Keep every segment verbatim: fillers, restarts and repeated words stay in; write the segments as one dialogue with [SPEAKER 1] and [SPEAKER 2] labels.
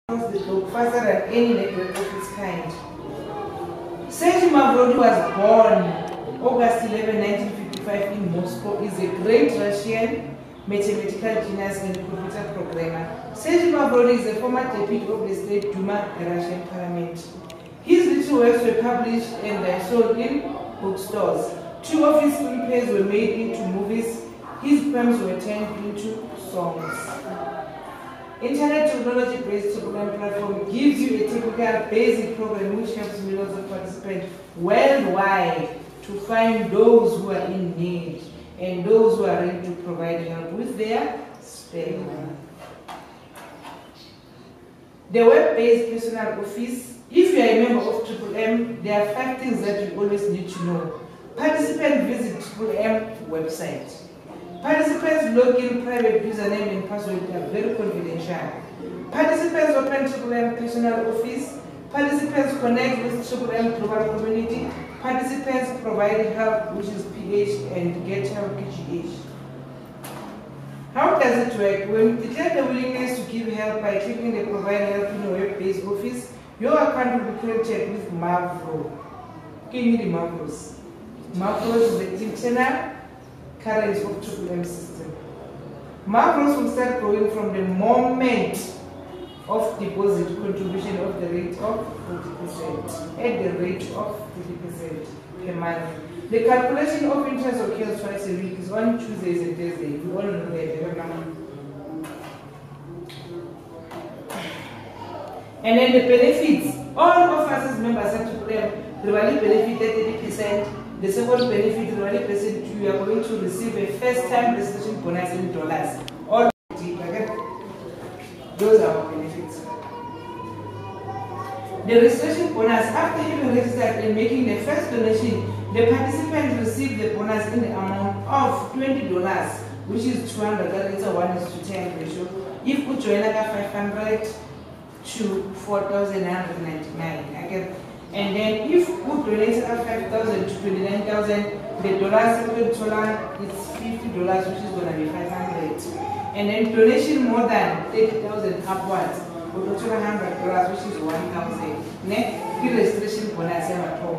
[SPEAKER 1] across the globe faster than any network of its kind. Sergei Mamelodi was born August eleventh, nineteen fifty-five in Moscow. Is a great Russian mathematical genius and computer programmer. Sergei Mamelodi is a former deputy of the State Duma, the Russian parliament. His little works were published and they sold in bookstores. Two of his screenplays were made into movies. His poems were turned into songs. Internet technology-based program platform gives you a typical basic program which helps millions of participants worldwide to find those who are in need and those who are ready to provide help with their spare time. The web-based personal office. If you are a member of Triple M, there are five things that you always need to know. Participants visit Triple M website. Participants log in private username and password are very confidential. Participants open Triple M personal office. Participants connect with Triple M global community. Participants provide help, which is P H, and get help, G H. How does it work? When you declare the willingness to give help by clicking the provide help in a web-based office, your account will be credited with Mavro. Give me the Mavros. Mavros is the internal currency of Triple M system. Mavros will start growing from the moment of deposit contribution of the rate of forty percent at the rate of thirty percent per month. The calculation of interest occurs twice a week is on Tuesdays and Thursdays. We all know that. And then the benefits. All of us as members of Triple M, the value benefit at thirty percent. The second benefit, the value percent, you are going to receive a first-time registration bonus in dollars. All those are our benefits. The registration bonus, after having registered and making the first donation, the participants receive the bonus in the amount of twenty dollars, which is two hundred, that is a one is to ten ratio. If you join like a five hundred to four thousand nine hundred ninety-nine, okay? And then if you donate five thousand to twenty-nine thousand, the dollars is fifty dollars, which is going to be five hundred. And then donation more than thirty thousand upwards, we go to one hundred dollars, which is one thousand. Next, the registration bonus,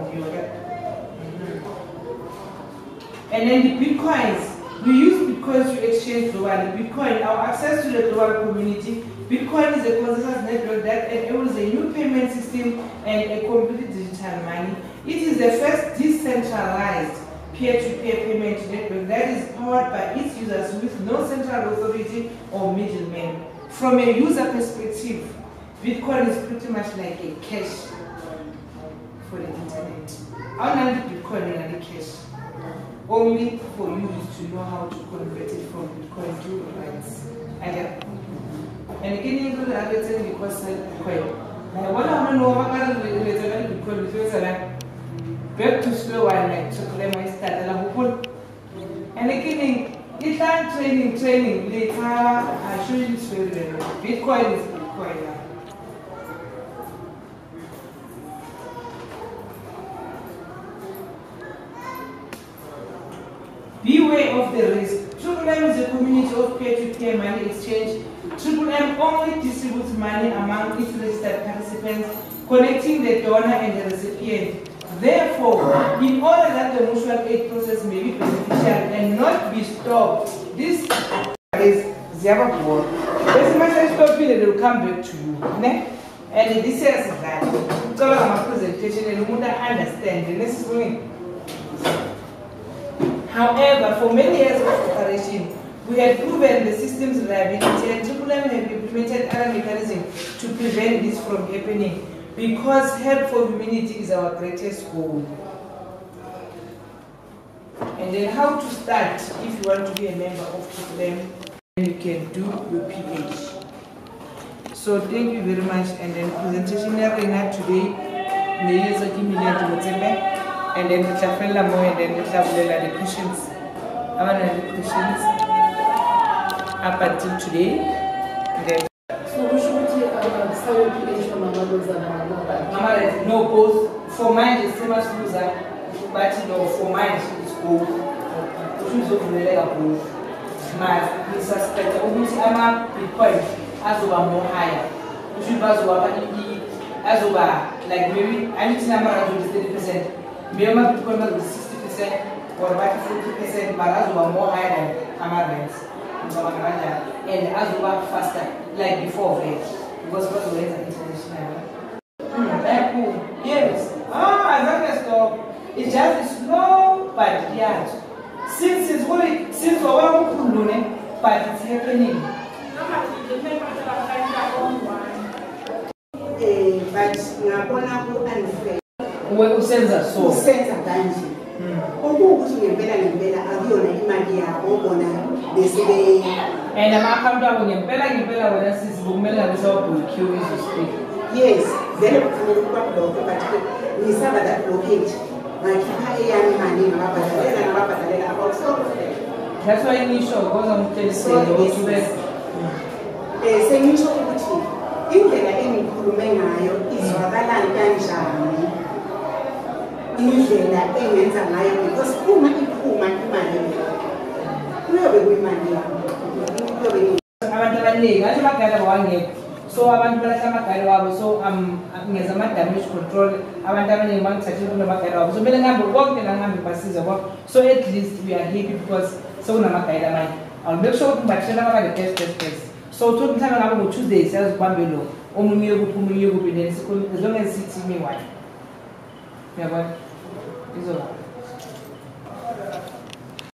[SPEAKER 1] and then the bitcoins, we use bitcoins to exchange globally. Bitcoin, our access to the global community. Bitcoin is a consensus network that enables a new payment system and a completely digital money. It is the first decentralized peer-to-peer payment network that is powered by its users with no central authority or middleman. From a user perspective, Bitcoin is pretty much like a cash for the internet. How do you Bitcoin and the cash? Only for you to know how to convert it from Bitcoin to Bitcoins. Again. And again, you do that because Bitcoin. Now, what I know about Bitcoin is back to slow one like to play my start. And again, it's time training, training. Later, I show you this very well. Bitcoin is Bitcoin now. Beware of the risk. Triple M is a community of peer-to-peer money exchange. Triple M only distributes money among its registered participants, connecting the donor and the recipient. Therefore, in order that the mutual aid process may be beneficial and not be stopped, this is Ziaba Board. As much as stop it, they will come back to you. And this is that. It's all my presentation and you understand the necessary. However, for many years of operation, we had proven the system's reliability and Triple M have implemented other mechanisms to prevent this from happening because help for humanity is our greatest goal. And then how to start if you want to be a member of Triple M, you can do your P H. So thank you very much. And then presentation today, Mielliant, Motsepe. And then we shall fill more and then we shall the questions. I want the questions up until today. Then
[SPEAKER 2] so we should take uh, some P H from Mama.
[SPEAKER 1] No, both for mine is same as user, but no, for mine it's gold. Choose of the letter gold. My suspect, I'm a Bitcoin as well more higher. kusho bazoba azoba like maybe angithi number azoba thirty percent maybe ama Bitcoin bazoba sixty percent or bathi forty percent but azoba more higher than ama rents ngicabanga kanjalo and azoba faster like before vele because bazowenza international. That cool. Yes. Ah, I like that stop. It's just slow, but yeah. Since it's really, since we're all but it's happening.
[SPEAKER 3] Eh, but ngabona ku unfair.
[SPEAKER 1] Wewe usenza so.
[SPEAKER 3] Usenza kanje. Okuthi ngempela ngempela akuyona imali yabo bona bese be
[SPEAKER 1] and ama account abo ngempela ngempela wena sisi kumele ngabe Q is speak.
[SPEAKER 3] Yes, then kufanele kuba block but ngisaba that blockage. Ngakhipha eyami imali ngababhadalela ngababhadalela about four of them.
[SPEAKER 1] That's why ngisho ngoba ngumthelisele ukuthi
[SPEAKER 3] eh sengisho ukuthi indlela engikhulume ngayo izwakala kanjani. Indlela engenza ngayo because uma iphuma imali kuyobe kuyimali yami. Kuyobe
[SPEAKER 1] abantu abaningi athi bagada bawangekho. So abantu balahla amagari wabo so um ngeza ama damage control abantu abaningi bangithathile kunamagari wabo so mele ngihambe konke la ngihambe basiza kwabo so at least we are happy because sekunamagari amanye I'll make sure ukuthi ngibathela abale best best best so uthi mhlawumbe ngabe ngo Tuesday siyazibambe lo omunye kuphi omunye kuphi then as long as sithi me one yabona izoba